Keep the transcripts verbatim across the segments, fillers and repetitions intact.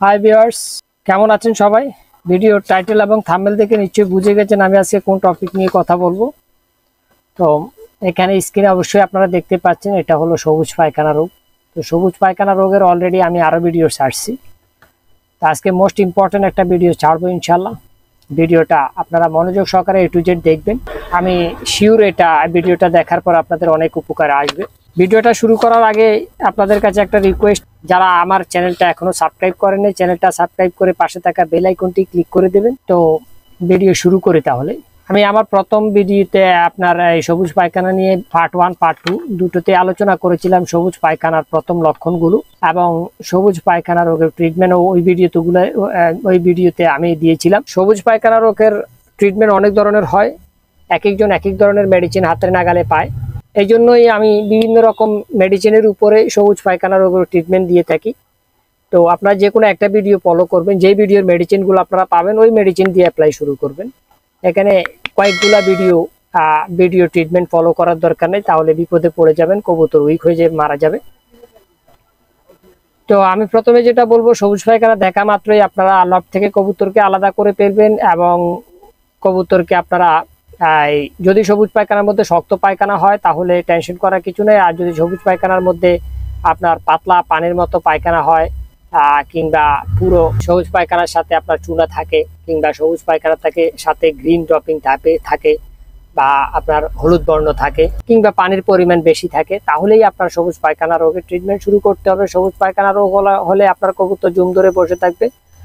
Hi viewers, কেমন আছেন সবাই? ভিডিও টাইটেল এবং থাম্বনেল দেখে নিশ্চয়ই বুঝে গেছেন আমি আজকে কোন টপিক নিয়ে কথা বলবো। তো এখানে স্ক্রিনে অবশ্যই আপনারা দেখতে পাচ্ছেন এটা হলো সবুজ পায়খানা রোগ। তো সবুজ পায়খানা রোগের অলরেডি আমি আরো ভিডিও ছাড়ছি। তো আজকে মোস্ট ইম্পর্টেন্ট একটা ভিডিও ছাড়বো ইনশাল্লাহ। ভিডিওটা আপনারা মনোযোগ সহকারে এ টু জেড দেখবেন। আমি শিওর এটা ভিডিওটা দেখার পর আপনাদের অনেক উপকার আসবে। ভিডিওটা শুরু করার আগে আপনাদের কাছে একটা রিকোয়েস্ট, যারা আমার চ্যানেলটা এখনো সাবস্ক্রাইব করেননি চ্যানেলটা সাবস্ক্রাইব করে পাশে থাকা বেল আইকনটি ক্লিক করে দেবেন। তো ভিডিও শুরু করি তাহলে। আমি আমার প্রথম ভিডিওতে আপনার এই সবুজ পায়খানা নিয়ে পার্ট ওয়ান পার্ট টু দুটোতে আলোচনা করেছিলাম সবুজ পায়খানার প্রথম লক্ষণগুলো এবং সবুজ পায়খানা রোগের ট্রিটমেন্ট। ওই ভিডিওগুলো ওই ভিডিওতে আমি দিয়েছিলাম। সবুজ পায়খানা রোগের ট্রিটমেন্ট অনেক ধরনের হয়, এক একজন এক এক ধরনের মেডিসিন হাতের নাগালে পায়। এই জন্যই আমি বিভিন্ন রকম মেডিসিনের উপরে সবুজ পায়খানা রোগের ট্রিটমেন্ট দিয়ে থাকি। তো আপনারা যে কোনো একটা ভিডিও ফলো করবেন, যেই ভিডিওর মেডিসিনগুলো আপনারা পাবেন ওই মেডিসিন দিয়ে অ্যাপ্লাই শুরু করবেন। এখানে কয়েকগুলা ভিডিও ভিডিও ট্রিটমেন্ট ফলো করার দরকার নেই, তাহলে বিপদে পড়ে যাবেন, কবুতর উইক হয়ে যেয়ে মারা যাবে। তো আমি প্রথমে যেটা বলবো, সবুজ পায়খানা দেখা মাত্রই আপনারা লব থেকে কবুতরকে আলাদা করে ফেলবেন এবং কবুতরকে আপনারা যদি সবুজ পায়খানার মধ্যে শক্ত পায়খানা হয় তাহলে টেনশন করার কিছু নেই। আর যদি সবুজ পায়খানার মধ্যে আপনার পাতলা পানির মতো পায়খানা হয় কিংবা পুরো সবুজ পায়খানার সাথে আপনার চুনা থাকে কিংবা সবুজ পায়খানা থাকে সাথে গ্রিন ড্রপিং থাকে থাকে বা আপনার হলুদ বর্ণ থাকে কিংবা পানির পরিমাণ বেশি থাকে, তাহলেই আপনার সবুজ পায়খানা রোগের ট্রিটমেন্ট শুরু করতে হবে। সবুজ পায়খানা রোগ হলে আপনার কবুতর জুম ধরে বসে থাকবে,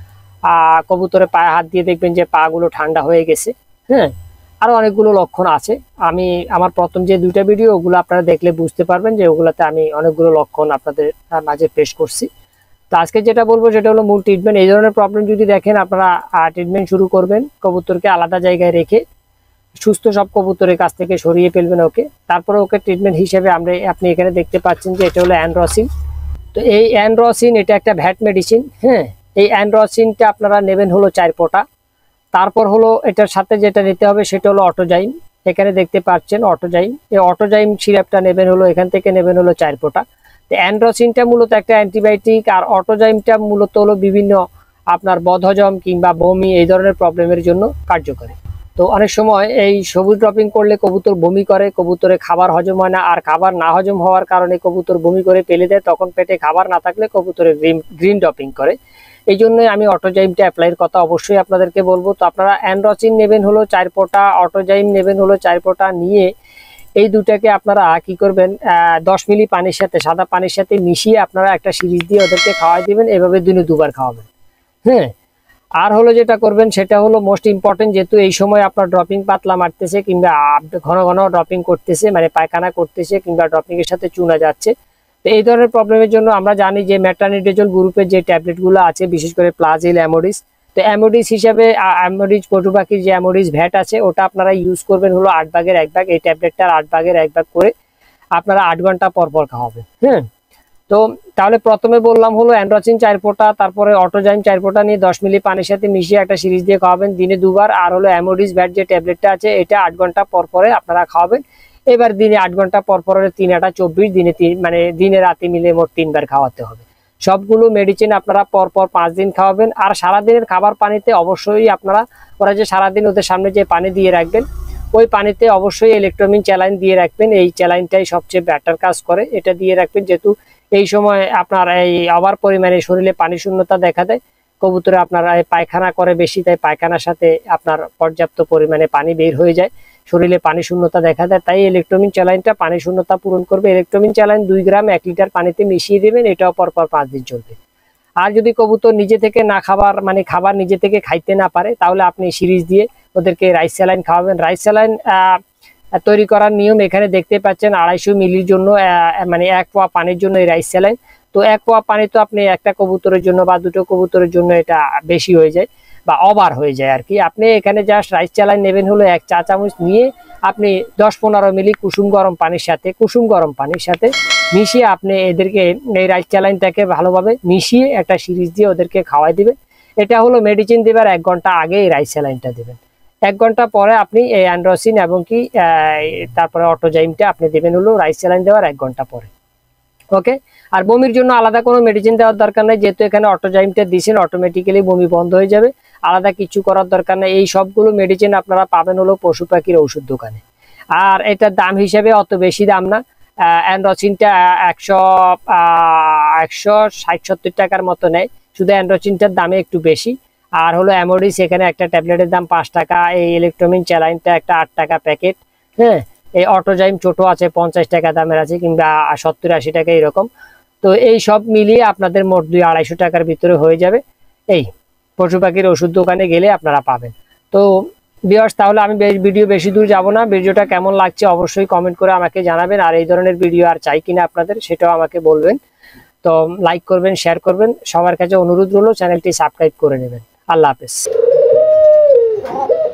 আহ কবুতরে পায়ে হাত দিয়ে দেখবেন যে পা গুলো ঠান্ডা হয়ে গেছে। হ্যাঁ, আরো অনেকগুলো লক্ষণ আছে। আমি আমার প্রথম যে দুইটা ভিডিও ওগুলো আপনারা দেখলে বুঝতে পারবেন যে ওগুলাতে আমি অনেকগুলো লক্ষণ আপনাদের মাঝে পেশ করছি। তো আজকে যেটা বলবো সেটা হলো মূল ট্রিটমেন্ট। এই ধরনের প্রবলেম যদি দেখেন আপনারা ট্রিটমেন্ট শুরু করবেন, কবুতরকে আলাদা জায়গায় রেখে সুস্থ সব কবুতরের কাছ থেকে সরিয়ে ফেলবেন ওকে। তারপরে ওকে ট্রিটমেন্ট হিসেবে আমরা আপনি এখানে দেখতে পাচ্ছেন যে এটা হলো অ্যানড্রসিন। তো এই অ্যানড্রসিন এটা একটা ভ্যাট মেডিসিন। হ্যাঁ, এই অ্যানড্রসিনটা আপনারা নেবেন হলো চার পোটা। তারপর হলো এটার সাথে যেটা নিতে হবে সেটা হলো অটোজাইম। এখানে দেখতে পাচ্ছেন অটোজাইম। এই অটোজাইম সিরাপটা নেবেন হলো এখান থেকে নেবেন হলো চার পোটা। তো অ্যানড্রসিনটা মূলত একটা অ্যান্টিবায়োটিক আর অটোজাইমটা মূলত হলো বিভিন্ন আপনার বদহজম কিংবা বমি এই ধরনের প্রবলেমের জন্য কার্যকরী। তো অনেক সময় এই সবুজ ড্রপিং করলে কবুতর বমি করে, কবুতরে খাবার হজম হয় না, আর খাবার না হজম হওয়ার কারণে কবুতর বমি করে ফেলে দেয়। তখন পেটে খাবার না থাকলে কবুতরে গ্রিন গ্রিন ড্রপিং করে। এই জন্যই আমি অটোজাইমটা অ্যাপ্লাইয়ের কথা অবশ্যই আপনাদেরকে বলবো। তো আপনারা অ্যানড্রসিন নেবেন হলো চার পোটা, অটোজাইম নেবেন হলো চার পোটা। নিয়ে এই দুটাকে আপনারা কি করবেন, দশ মিলি পানির সাথে সাদা পানির সাথে মিশিয়ে আপনারা একটা সিরিজ দিয়ে ওদেরকে খাওয়াই দিবেন। এভাবে দিনে দুবার খাওয়াবেন। হ্যাঁ, আর হলো যেটা করবেন সেটা হলো মোস্ট ইম্পর্টেন্ট, যেহেতু এই সময় আপনার ড্রপিং পাতলা মারতেছে কিংবা ঘন ঘন ড্রপিং করতেছে, মানে পায়খানা করতেছে কিংবা ড্রপিং এর সাথে চুনা যাচ্ছে। তো এই ধরনের প্রবলেমের জন্য আমরা জানি যে মেট্রানিডেজল গ্রুপের যে ট্যাবলেটগুলো আছে, বিশেষ করে প্লাজিল, অ্যামোডিস। তো অ্যামোডিস হিসাবে অ্যামোডিস পটু পাখির যে অ্যামোডিস ভ্যাট আছে ওটা আপনারা ইউজ করবেন হলো আট ভাগের এক ভাগ। এই ট্যাবলেটটার আট ভাগের এক ভাগ করে আপনারা আট ঘন্টা পর পর খাওয়াবেন। হ্যাঁ, তো তাহলে প্রথমে বললাম হলো অ্যানড্রসিন চার পোটা, তারপরে অটোজাইম চার পোটা নিয়ে দশ মিলি পানির সাথে মিশিয়ে একটা সিরিজ দিয়ে খাওয়াবেন দিনে দুবার। আর হলো অ্যামোডিস ভ্যাট যে ট্যাবলেটটা আছে এটা আট ঘন্টা পর পরে আপনারা খাওয়াবেন। এবার দিনে আট ঘন্টা পর পরে তিন আটা চব্বিশ দিনে তিন মানে দিনে রাতে মিলে মোট তিনবার খাওয়াতে হবে। সবগুলো মেডিসিন আপনারা পর পর পাঁচ দিন খাওয়াবেন। আর সারাদিনের খাবার পানিতে অবশ্যই আপনারা ওরা যে সারাদিন ওদের সামনে যে পানি দিয়ে রাখবেন ওই পানিতে অবশ্যই ইলেকট্রোমিন চ্যালাইন দিয়ে রাখবেন। এই চ্যালাইনটাই সবচেয়ে বেটার কাজ করে, এটা দিয়ে রাখবেন। যেহেতু এই সময় আপনার এই আবার পরিমাণে শরীরে পানি শূন্যতা দেখা দেয়, কবুতরে আপনার পায়খানা করে বেশি, তাই পায়খানার সাথে আপনার পর্যাপ্ত পরিমাণে পানি বের হয়ে যায়, শরীরে পানি শূন্যতা দেখা দেয়। তাই ইলেকট্রোমিন চ্যালাইনটা পানি শূন্যতা পূরণ করবে। ইলেকট্রোমিন চ্যালাইন দুই গ্রাম এক লিটার পানিতে মিশিয়ে দেবেন, এটাও পরপর পাঁচ দিন চলবে। আর যদি কবুতর নিজে থেকে না খাবার মানে খাবার নিজে থেকে খাইতে না পারে তাহলে আপনি সিরিজ দিয়ে ওদেরকে রাইস স্যালাইন খাওয়াবেন। রাইস স্যালাইন তৈরি করার নিয়ম এখানে দেখতে পাচ্ছেন, আড়াইশো মিলির জন্য মানে এক পোয়া পানির জন্য এই রাইস স্যালাইন। তো এক পোয়া পানি তো আপনি একটা কবুতরের জন্য বা দুটো কবুতরের জন্য এটা বেশি হয়ে যায় বা ওভার হয়ে যায় আর কি। আপনি এখানে জাস্ট রাইস স্যালাইন নেবেন হলো এক চা চামচ, নিয়ে আপনি দশ পনেরো মিলি কুসুম গরম পানির সাথে কুসুম গরম পানির সাথে মিশিয়ে আপনি এদেরকে এই রাইস স্যালাইনটাকে ভালোভাবে মিশিয়ে একটা সিরিজ দিয়ে ওদেরকে খাওয়াই দিবেন। এটা হলো মেডিসিন দেবার এক ঘন্টা আগে এই রাইস স্যালাইনটা দেবেন। এক ঘন্টা পরে আপনি এই অ্যানড্রসিন এবং কি তারপরে অটোজাইমটা আপনি দেবেন হলো রাইস স্যালাইন দেওয়ার এক ঘন্টা পরে। ওকে। আর বমির জন্য আলাদা কোনো মেডিসিন দেওয়ার দরকার নেই, যেহেতু এখানে অটোজাইমটা দিয়েছেন অটোমেটিক্যালি বমি বন্ধ হয়ে যাবে, আলাদা কিছু করার দরকার নেই। এই সবগুলো মেডিসিন আপনারা পাবেন হলো পশু পাখির ওষুধ দোকানে। আর এটার দাম হিসেবে অত বেশি দাম না, অ্যান্ড্রোসিনটা একশো একশো ষাট সত্তর টাকার মতো নেয়, শুধু অ্যান্ড্রোসিনটার দামে একটু বেশি। আর হলো অ্যামোডিস, এখানে একটা ট্যাবলেটের দাম পাঁচ টাকা, এই ইলেকট্রোমিন চ্যালাইনটা একটা আট টাকা প্যাকেট। হ্যাঁ, এই অটোজাইম ছোট আছে পঞ্চাশ টাকা দামের আছে, কিংবা সত্তর আশি টাকা এরকম। তো এই সব মিলিয়ে আপনাদের মোট দুই আড়াইশো টাকার ভিতরে হয়ে যাবে, এই পশু পাখির ওষুধ দোকানে গেলে আপনারা পাবেন। তো ভিউয়ার্স, তাহলে আমি ভিডিও বেশি দূর যাব না, ভিডিওটা কেমন লাগছে অবশ্যই কমেন্ট করে আমাকে জানাবেন। আর এই ধরনের ভিডিও আর চাই কিনা আপনাদের সেটাও আমাকে বলবেন। তো লাইক করবেন, শেয়ার করবেন, সবার কাছে অনুরোধ রইল চ্যানেলটি সাবস্ক্রাইব করে নেবেন। আল্লাহ হাফেজ।